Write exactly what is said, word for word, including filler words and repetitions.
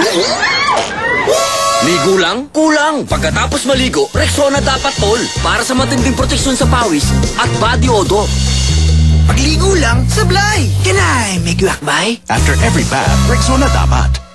Ligo lang? Kulang! Pagkatapos maligo, Rexona dapat all para sa matinding proteksyon sa pawis at body odor. Pagligo lang, sablay! Can I make you akbay? After every bath, Rexona dapat.